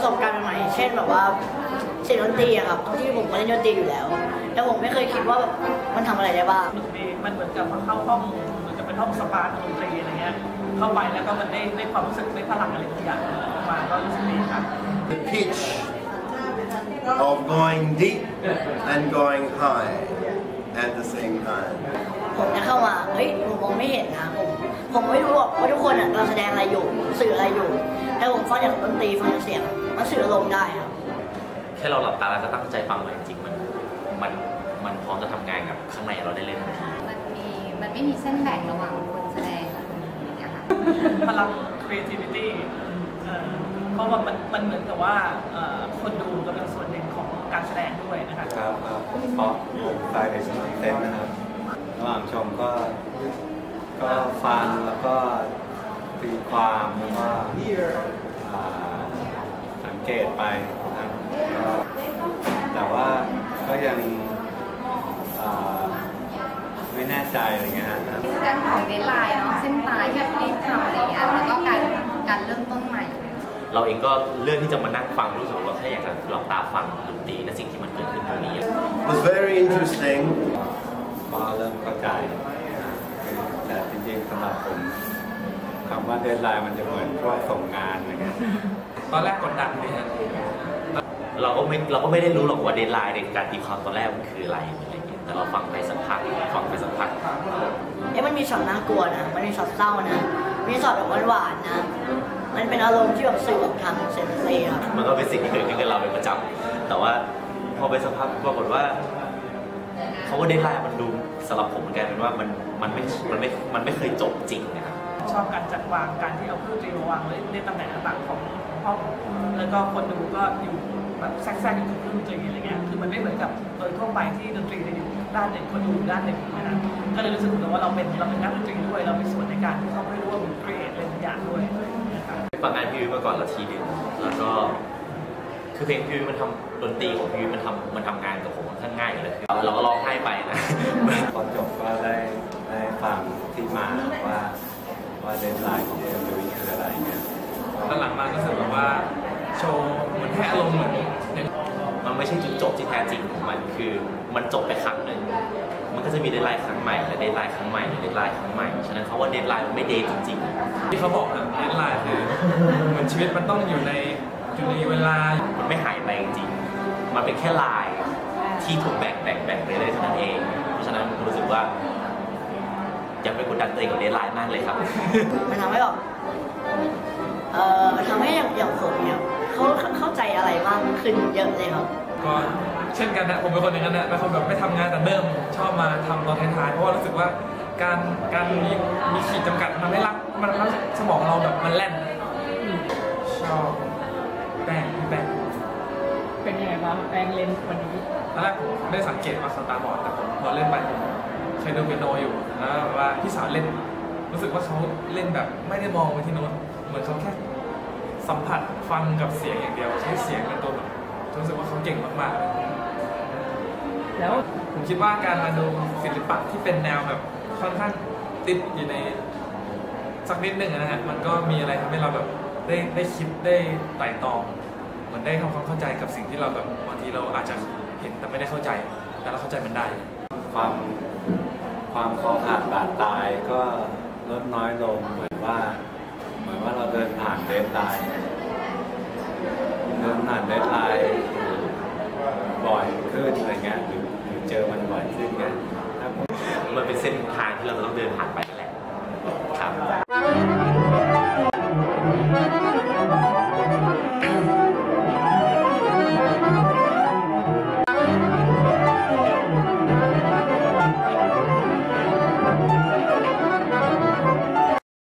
สบการณ์ใหม่ๆเช่นแบบว่าเสียงดนตรีอะครับที่ผมก็เล่นดนตรีอยู่แล้วแต่ผมไม่เคยคิดว่าแบบมันทำอะไรได้บ้างมันเหมือนกับมาเข้าห้องเหมือนกับเป็นห้องสปาดนตรีอะไรเงี้ยเข้าไปแล้วก็มันได้ความรู้สึกได้พลังอะไรบางอย่างมาก็รู้สึกดีครับ The pitch of going deep and going high at the same time ผมจะเข้ามาเฮ้ยผมมองไม่เห็นนะผมไม่รู้หรอกว่าทุกคนเราแสดงอะไรอยู่สื่ออะไรอยู่แต่ผมฟังจากดนตรีฟังจากเสียงมันสื่ออารมณ์ได้ครับแค่เราหลับตาแล้วก็ตั้งใจฟังมันจริงมันพร้อมจะทำงานกับข้างในเราได้เลยทันทีมันไม่มีเส้นแบ่งระหว่างคนแสดงกับคนดูนะคะพลัง creativity เพราะว่ามันเหมือนกับว่าคนดูก็เป็นส่วนหนึ่งของการแสดงด้วยนะครับครับเพราะผมสายในสมาร์ทเซนนะครับระหว่างชมก็ฟังแล้วก็ตีความแล้วก็สังเกตไปนะครับแต่ว่าก็ยังไม่แน่ใจอะไรเงี้ยครับเรื่องของเดดไลน์เนาะเส้นตายที่รีบทำอะไรเงี้ยแล้วก็การเริ่มต้นใหม่เราเองก็เลือกที่จะมานั่งฟังรู้สึกว่าแค่อยากจะหลับตาฟังดนตรีและสิ่งที่มันเกิดขึ้นตรงนี้ was very interesting พอเริ่มเข้าใจแต่จริงๆสำหรับผมคำว่าเดดไลน์มันจะเหมือนพวกส่งงานอะไรเงี้ยตอนแรกกดดันเลยฮะเราก็ไม่ได้รู้หรอกว่าเดดไลน์ในการตีความตอนแรกมันคืออะไรแต่เราฟังไปสักพักมันมีช็อตน่ากลัวนะมันมีช็อตเศร้านะมีช็อตแบบหวานๆนะมันเป็นอารมณ์ที่แบบสื่อทางเซนเซ่ครับมันก็เป็นสิ่งที่เกิดขึ้นกับเราเป็นประจำแต่ว่าพอไปสักพักปรากฏว่าเขาว่าเดดไลน์มันดูสำหรับผมมันกลายเป็นว่ามันไม่เคยจบจริงนะครับชอบการจัดวางการที่เอาเครื่องดนตรีมาวางไว้ในตำแหน่งต่างๆของห้องแล้วก็คนดูก็อยู่แบบแทรกอยู่กับเครื่องดนตรีอะไรเงี้ยคือมันไม่เหมือนกับโดยทั่วไปที่ดนตรีจะอยู่ด้านหนึ่งคนดูด้านหนึ่งนะก็เลยรู้สึกว่าเราเป็นนักดนตรีด้วยเรามีส่วนในการที่เข้าไปร่วมครีเอทอะไรบางอย่างด้วยฟังงานพี่วิวมาก่อนละทีนึงแล้วก็คือเพลงพี่วิวมันทำดนตรีของพี่วิวมันทำงานกับผมค่อนข้างง่ายเลยเราก็ร้องไห้ไปนะพอจบก็ได้ฟังที่มาว่าเดดไลน์ของเอ็มวีคืออะไรเงี้ยตอนหลังมาก็รู้สึกว่าโชว์มันแค่อารมณ์เหมือนมันไม่ใช่จุดจบที่แท้จริงของมันคือมันจบไปครั้งหนึ่งมันก็จะมีเดดไลน์ครั้งใหม่และเดดไลน์ครั้งใหม่เดดไลน์ครั้งใหม่ฉะนั้นเขาว่าเดดไลน์มันไม่เดทจริงๆที่เขาบอกนะเดดไลน์คือเหมือนชีวิตมันต้องอยู่ในเวลามันไม่หายไปจริงมันเป็นแค่ลายที่ถูกแบ่งไปเลยเท่านั้นเองเพราะฉะนั้นผมรู้สึกว่าอย่าไปกดดันตัวเองกับเดดไลน์มากเลยครับมันทำให้แบบทำให้อย่างผมเนี่ยเข้าใจอะไรมากขึ้นเยอะเลยครับก็เช่นกันนะผมเป็นคนอย่างนั้นนะเป็นคนแบบไม่ทำงานแต่เริ่มชอบมาทำตอนท้ายๆเพราะว่ารู้สึกว่าการมีขีดจำกัดทำให้มันสมองเราแบบมันแล่นชอบแป้งเป็นยังไงบ้างแป้งเล่นวันนี้ตอนแรกผมได้สังเกตมาสตาร์บอร์ดแต่ผมพอเล่นไปผมเคยดูเปียโนอยู่แล้วว่าพี่สาวเล่นรู้สึกว่าเขาเล่นแบบไม่ได้มองไปที่โน้ตเหมือนเขาแค่สัมผัสฟังกับเสียงอย่างเดียวใช้เสียงเป็นตัวแบบรู้สึกว่าเขาเก่งมากๆแล้วผมคิดว่าการมาดูศิลปะที่เป็นแนวแบบค่อนข้างติดอยู่ในสักนิดนึงนะฮะมันก็มีอะไรทำให้เราแบบได้คิดได้ไต่ตองเหมือนได้ทำความเข้าใจกับสิ่งที่เราแบบบางทีเราอาจจะเห็นแต่ไม่ได้เข้าใจแต่เราเข้าใจมันได้ความคอขาดบาดตายก็ลดน้อยลงเหมือนว่าเราเดินผ่านเดดไลน์บ่อยขึ้นอะไรเงี้ยหรือเจอมันบ่อยขึ้นเงี้ยมันเป็นเส้นทางที่เราต้องเดินผ่านไปนั่นแหละครับ